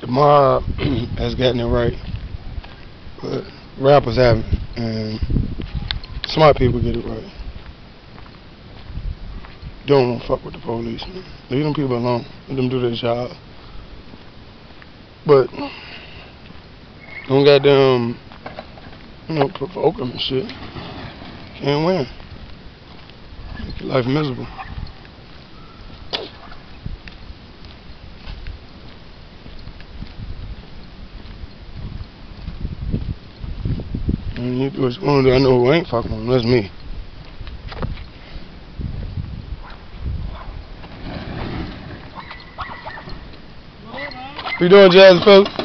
The mob has gotten it right, but rappers haven't, and smart people get it right. Don't fuck with the police, man. Leave them people alone. Let them do their job. But don't goddamn, provoke them and shit. Can't win. Make your life miserable. And you do what you want to do. I know who ain't fucking with them. That's me. What you doing, Jazz, folks?